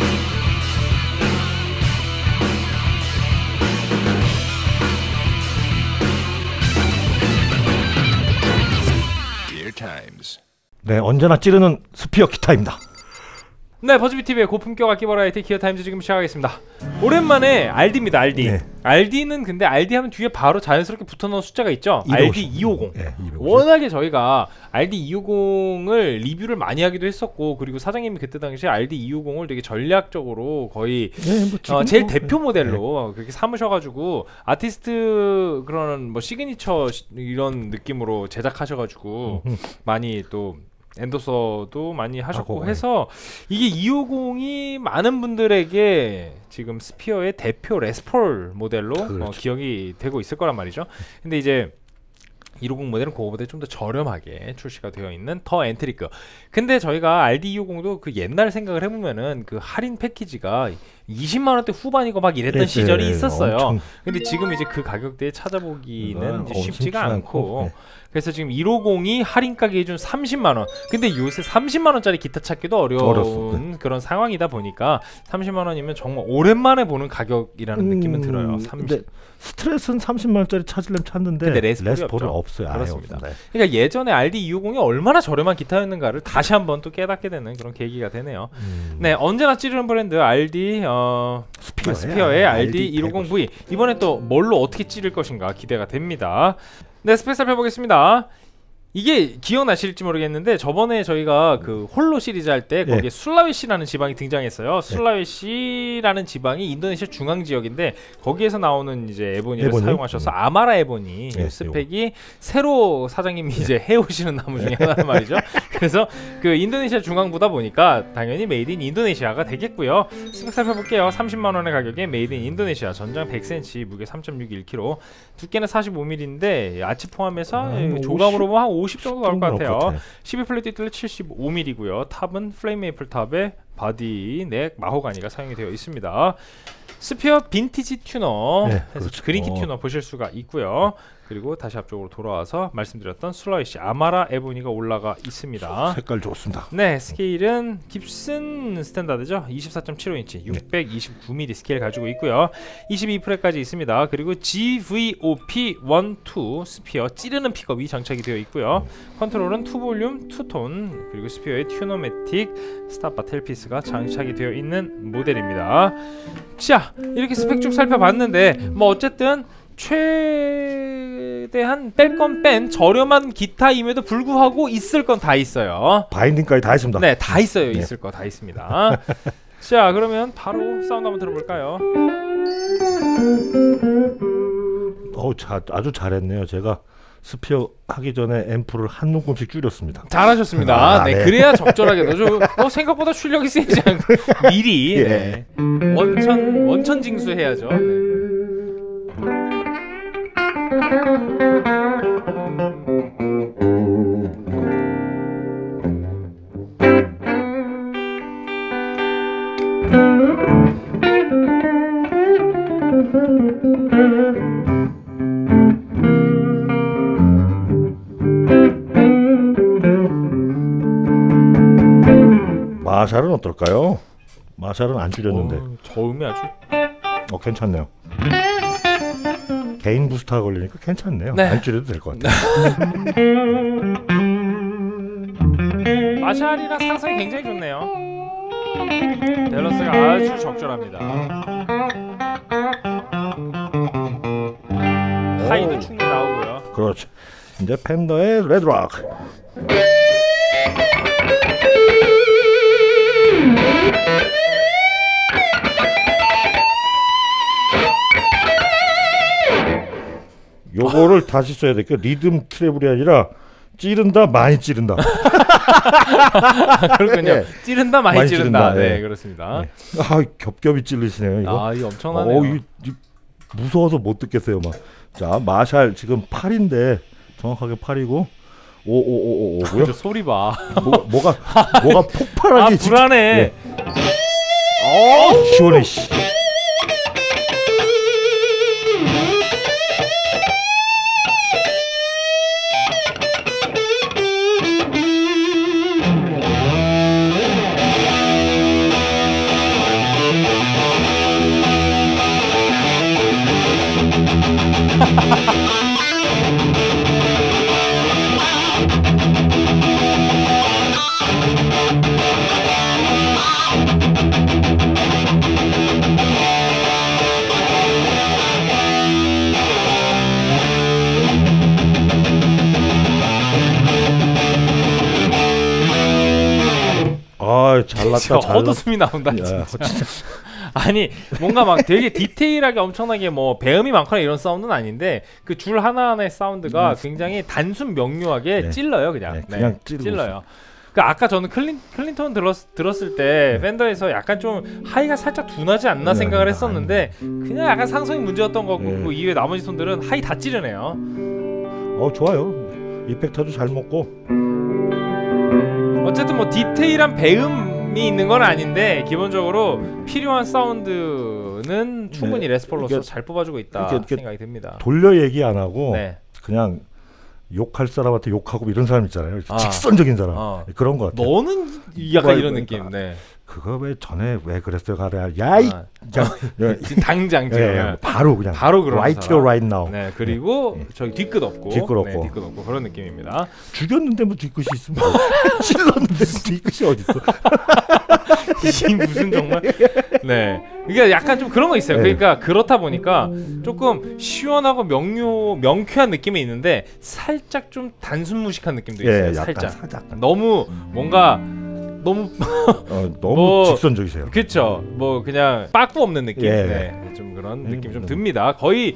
네, 언제나 찌르는 스피어 기타입니다. 네, 버즈비TV의 고품격 악기 버라이티 기어타임즈 지금 시작하겠습니다. 오랜만에 RD입니다. RD. 네. RD는 근데 RD 하면 뒤에 바로 자연스럽게 붙어놓은 숫자가 있죠. RD250. 네, 워낙에 저희가 RD250을 리뷰를 많이 하기도 했었고, 그리고 사장님이 그때 당시에 RD250을 되게 전략적으로 거의 제일 대표 모델로 그렇게 삼으셔가지고 아티스트 그런 뭐 시그니처 이런 느낌으로 제작하셔가지고 많이 또 엔도서도 많이 하셨고 해서 이게 250이 많은 분들에게 지금 스피어의 대표 레스폴 모델로 기억이 되고 있을 거란 말이죠. 근데 이제 250 모델은 그거보다 좀 더 저렴하게 출시가 되어 있는 더 엔트리급. 근데 저희가 RD250도 그 옛날 생각을 해보면은 그 할인 패키지가 20만원대 후반이고 막 이랬던 시절이 있었어요. 근데 지금 이제 그 가격대에 찾아보기는 이제 쉽지가 않고 그래서 지금 150이 할인 가격이 기준 30만원. 근데 요새 30만원짜리 기타 찾기도 어려운 그런 상황이다 보니까 30만원이면 정말 오랜만에 보는 가격이라는 느낌은 들어요. 근데 스트레스는 30만원짜리 찾으려면 찾는데 근데 레스폴은 없어요. 그렇습니다. 그러니까 예전에 RD250이 얼마나 저렴한 기타였는가를 다시 한번 또 깨닫게 되는 그런 계기가 되네요. 네, 언제나 찌르는 브랜드 RD 스피어의 RD150V. 이번에 또 뭘로 어떻게 찌를 것인가 기대가 됩니다. 네, 스펙 살펴보겠습니다. 이게 기억나실지 모르겠는데 저번에 저희가 그 홀로 시리즈 할 때 거기에 술라웨시라는 지방이 등장했어요. 술라웨시라는 지방이 인도네시아 중앙 지역인데 거기에서 나오는 이제 에보니를 사용하셔서 아마라 에보니 스펙이 새로 사장님이 이제 해오시는 나무 중에 하나란 말이죠. 그래서 그 인도네시아 중앙부다 보니까 당연히 메이드 인 인도네시아가 되겠고요. 스펙 살펴볼게요. 30만원의 가격에 메이드 인 인도네시아, 전장 100cm, 무게 3.61kg, 두께는 45mm인데 아치 포함해서 조감으로 보면 한 50 정도 나올 것 같아요. 12플랫 띠틀 75mm고요. 탑은 플레임 메이플 탑에 바디, 넥, 마호가니가 사용이 되어 있습니다. 스피어 빈티지 튜너, 그린키 튜너 보실 수가 있고요. 그리고 다시 앞쪽으로 돌아와서 말씀드렸던 슬라이시 아마라 에보니가 올라가 있습니다. 색깔 좋습니다. 네, 스케일은 깁슨 스탠다드죠. 24.75인치 629mm 스케일 가지고 있고요. 22프렛까지 있습니다. 그리고 GVOP12 스피어 찌르는 픽업이 장착이 되어 있고요. 컨트롤은 2볼륨 2톤, 그리고 스피어의 튜너매틱 스탑바 텔피스가 장착이 되어 있는 모델입니다. 자, 이렇게 스펙 쭉 살펴봤는데 뭐 어쨌든 최대한 뺄 건 뺀 저렴한 기타임에도 불구하고 있을 건 다 있어요. 바인딩까지 다 있습니다. 네, 다 있어요. 있을 거 다 있습니다. 자, 그러면 바로 사운드 한번 들어볼까요? 아주 잘했네요. 제가 스피어 하기 전에 앰프를 한 눈금씩 줄였습니다. 잘하셨습니다. 네, 그래야 적절하게 넣어줘. 생각보다 출력이 세지 않고 미리 원천 징수해야죠. 네. 마샬은 어떨까요? 마샬은 안 줄였는데 저음이 아주 괜찮네요. 개인 부스터가 걸리니까 괜찮네요. 네. 안 줄여도 될 것 같아요. 마샬이랑 상성이 굉장히 좋네요. 밸런스가 아주 적절합니다. 하이도 충분히 나오고요. 그렇죠. 이제 팬더의 레드락. 요거를 다시 써야 될게요. 리듬 트래블이 아니라 찌른다 많이 찌른다. 그렇군요. 네. 찌른다 많이 찌른다. 네, 그렇습니다. 네. 겹겹이 찌르시네요. 이거. 이거 엄청나네요. 무서워서 못 듣겠어요. 막. 자, 마샬 지금 8인데 정확하게 8이고 5고요. 소리 봐. 뭐가 폭발하게. 불안해. 시원해. 씨. 잘났다. 헛웃음이 나온다. 야, 진짜. 아니 뭔가 막 되게 디테일하게 엄청나게 뭐 배음이 많거나 이런 사운드는 아닌데 그 줄 하나하나의 사운드가 굉장히 단순 명료하게 찔러요. 그냥 그냥 찔러요. 그 아까 저는 클린턴 들었을 때 팬더에서 약간 좀 하이가 살짝 둔하지 않나 생각을 했었는데 그냥 약간 상성이 문제였던 거고 그 이외 나머지 손들은 하이 다 찌르네요. 좋아요. 이펙터도 잘 먹고. 어쨌든 뭐 디테일한 배음이 있는 건 아닌데 기본적으로 필요한 사운드는 충분히 레스폴로서 잘 뽑아주고 있다 생각이 듭니다. 돌려 얘기 안 하고 그냥 욕할 사람한테 욕하고 이런 사람 있잖아요. 직선적인 사람. 그런 거 같아요. 너는 약간 이런 느낌. 그거 왜 전에 왜 그랬어요? 가래. 야이. 당장 지금 바로 그냥. 그런 right here, right now. 그리고 저기 뒤끝 없고. 그런 느낌입니다. 죽였는데 뭐 뒤끝이 있으면 찔렀는데 뒤끝이 어디 있어? 이 무슨 정말. 그러니까 약간 좀 그런 거 있어요. 그러니까 그렇다 보니까 조금 시원하고 명쾌한 느낌이 있는데 살짝 좀 단순 무식한 느낌도 있어요. 살짝. 너무 뭔가 너무 직선적이세요. 그렇죠. 뭐 그냥 빠꾸 없는 느낌. 좀 그런 느낌 좀 듭니다. 거의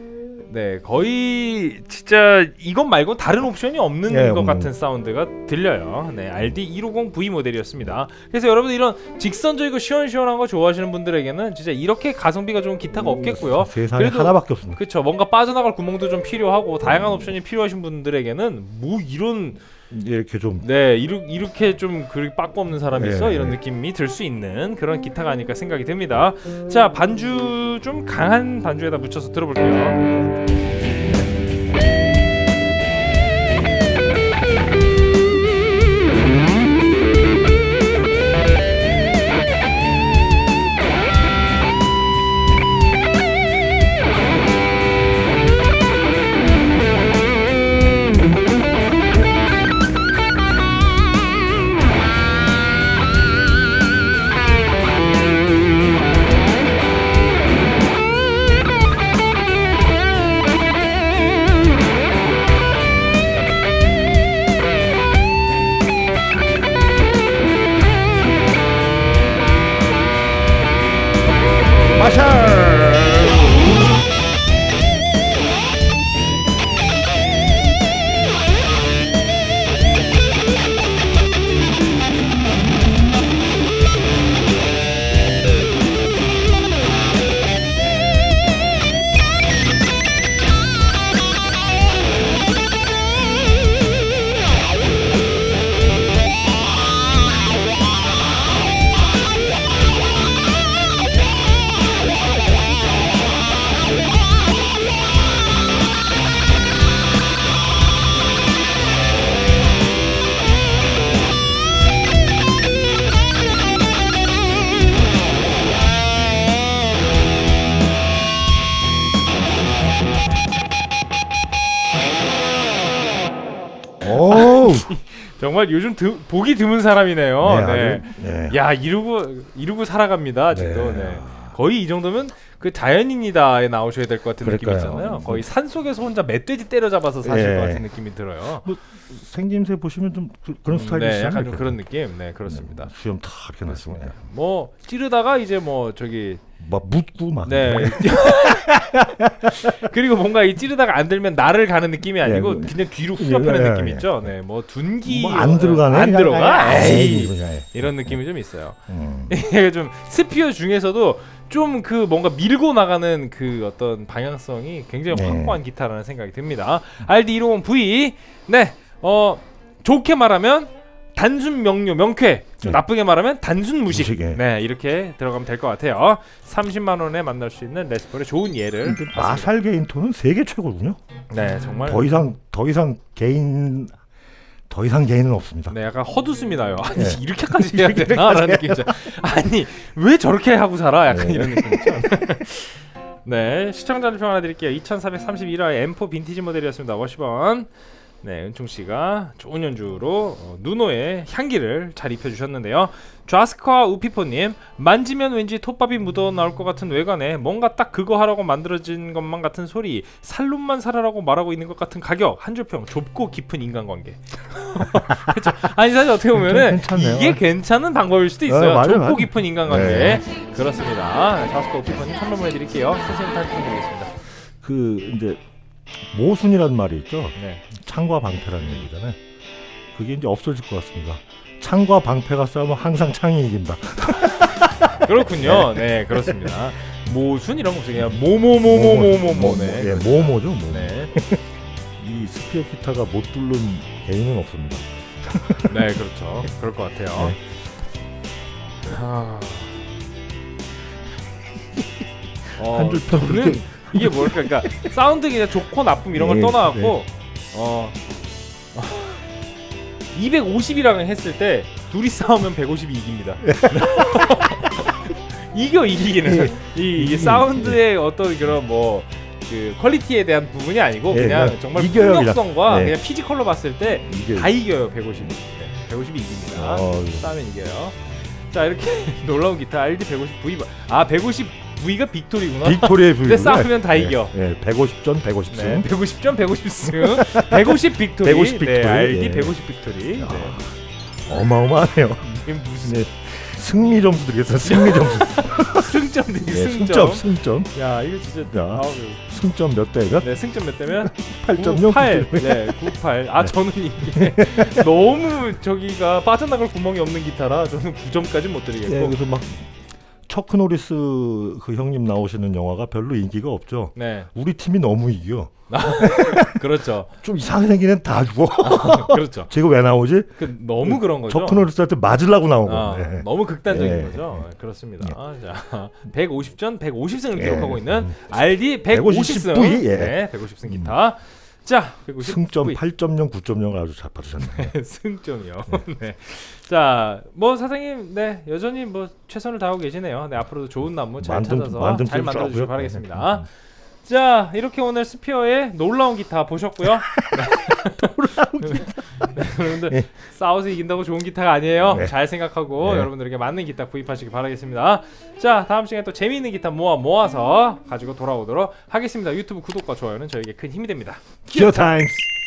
진짜 이것 말고 다른 옵션이 없는 것 같은 사운드가 들려요. RD150V 모델이었습니다. 그래서 여러분 이런 직선적이고 시원시원한 거 좋아하시는 분들에게는 진짜 이렇게 가성비가 좋은 기타가 없겠고요. 세상에 하나밖에 없습니다. 그렇죠. 뭔가 빠져나갈 구멍도 좀 필요하고 다양한 옵션이 필요하신 분들에게는 뭐 이런 이렇게 좀 이렇게 좀 그렇게 빠꾸 없는 사람이 있어 이런 느낌이 들 수 있는 그런 기타가 아닐까 생각이 듭니다. 자, 반주 좀 강한 반주에다 묻혀서 들어볼게요. 정말 요즘 보기 드문 사람이네요. 야, 이루고 살아갑니다. 아직도. 거의 이 정도면 그 자연인이다에 나오셔야 될 것 같은 느낌이 있잖아요. 거의 산속에서 혼자 멧돼지 때려잡아서 사실 것 같은 느낌이 들어요. 뭐 생김새 보시면 좀 그런 스타일이시죠? 약간 좀 그런 느낌. 그렇습니다. 수염 다 이렇게 났습니다. 뭐 찌르다가 이제 뭐 저기 막 묻고 막. 그리고 뭔가 이 찌르다가 안 들면 나를 가는 느낌이 아니고 그냥 뒤로 후벼파는 느낌 있죠. 뭐 둔기 뭐 안 들어가네. 안 들어가. 이런 느낌이 좀 있어요. 이게 좀 스피어 중에서도 좀 그 뭔가 밀고 나가는 그 어떤 방향성이 굉장히 확고한 기타라는 생각이 듭니다. RD150V. 좋게 말하면 단순 명쾌, 좀 나쁘게 말하면 단순 무식. 이렇게 들어가면 될 것 같아요. 30만 원에 만날 수 있는 레스폴의 좋은 예를. 마샬 게인 톤은 세계 최고군요. 정말 더 이상 게인은 없습니다. 약간 헛웃음이 나요. 아니 이렇게까지 해야 되나? 라는 느낌이죠. 아니 왜 저렇게 하고 살아? 약간 이런 느낌이죠. 네, 시청자 발표 하나 드릴게요. 2431화 M4 빈티지 모델이었습니다. 워시번. 네, 은총씨가 좋은 연주로 누노의 향기를 잘 입혀주셨는데요. 좌스커와 우피포님, 만지면 왠지 톱밥이 묻어나올 것 같은 외관에 뭔가 딱 그거 하라고 만들어진 것만 같은 소리, 살룸만 살아라고 말하고 있는 것 같은 가격, 한 줄평, 좁고 깊은 인간관계. 그렇죠. 아니 사실 어떻게 보면은 이게 괜찮은 방법일 수도 있어요. 맞아요, 좁고 깊은 인간관계. 네. 그렇습니다. 좌스커 우피포님 선물 보내드릴게요. 선생님 탈퇴드리겠습니다. 그 이제 모순이라는 말이 있죠. 네. 창과 방패라는 얘기잖아요. 그게 이제 없어질 것 같습니다. 창과 방패가 싸우면 항상 창이 이긴다. 그렇군요. 네, 그렇습니다. 모순 이런 거 없어요. 그냥 모모모모모모모. 네, 예, 모모죠. 모. 네. 이 스피어 기타가 못 뚫는 개인은 없습니다. 네, 그렇죠. 그럴 것 같아요. 네. 한 줄 평은 이게 뭘까? 그러니까 사운드 그냥 좋고 나쁨 이런 걸 떠나갖고 250이랑 했을 때 둘이 싸우면 150이 이깁니다. 이기기는 이 사운드의 어떤 그런 뭐 그 퀄리티에 대한 부분이 아니고 그냥 정말 폭력성과 그냥 피지컬로 봤을 때 다 이겨요. 150이. 네, 150이 이깁니다. 싸우면 이겨요. 자, 이렇게 놀라운 기타 RD 150V. 150V가 빅토리구나. 빅토리의 V. 근데 싸우면 다 이겨. 150전 150승. 네, 150전 150승. 150 빅토리. 150 빅토리. 네, RD 150 빅토리. 네. 어마어마하네요. 이게 무슨 승리 점수 드리겠어요. 승리 점수. 승점 드리겠습니다. 승점. 야, 이거 진짜. 승점 몇 대면? 네, 승점 몇 대면? 8.0. 8. 네, 98. 저는 이게 너무 저기가 빠져나갈 구멍이 없는 기타라 저는 9점까지 못 드리겠고. 네, 그래서 막 처크 노리스 그 형님 나오시는 영화가 별로 인기가 없죠. 네. 우리 팀이 너무 이겨. 그렇죠. 좀 이상하게 생긴 애는 다 죽어. 그렇죠. 제가 왜 나오지? 너무 그런 거죠. 처크 노리스한테 맞으려고 나온 건데. 너무 극단적인 거죠. 그렇습니다. 자, 150전 150승을 기록하고 있는 RD 150승. 네, 150승 기타. 자, 150 승점 8.0, 9.0을 아주 잘 받으셨네요. 승점이요. 네. 자, 뭐 사장님, 네, 여전히 뭐 최선을 다하고 계시네요. 네, 앞으로도 좋은 나무 잘 찾아서 잘 만들어 주시길 바라겠습니다. 자, 이렇게 오늘 스피어의 놀라운 기타 보셨고요. 놀라운 기타. 네, 여러분들 싸워서 이긴다고 좋은 기타가 아니에요. 잘 생각하고 여러분들에게 맞는 기타 구입하시길 바라겠습니다. 자, 다음 시간에 또 재미있는 기타 모아서 가지고 돌아오도록 하겠습니다. 유튜브 구독과 좋아요는 저에게 큰 힘이 됩니다. 기어 타임스.